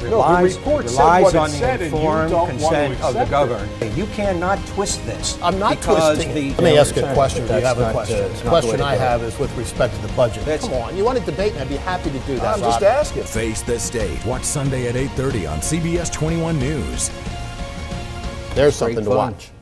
relies what on it the said, and you informed don't want to consent of the accept governed. You cannot twist this. I'm not twisting it. Let me ask a question. Do you have a question? The question I have is with respect to the budget. Come on, you want to debate, and I'd be happy to do that. I'm just asking. Face the State. Watch Sunday at 8:30 on CBS 21 News. There's something to watch.